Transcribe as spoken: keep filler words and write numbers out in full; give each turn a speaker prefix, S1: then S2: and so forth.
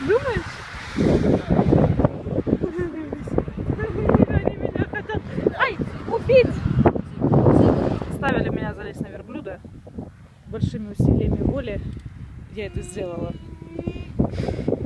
S1: Думаешь? Они меня хотят... Ай, убить! Ставили меня залезть на верблюда. Большими усилиями воли я это сделала.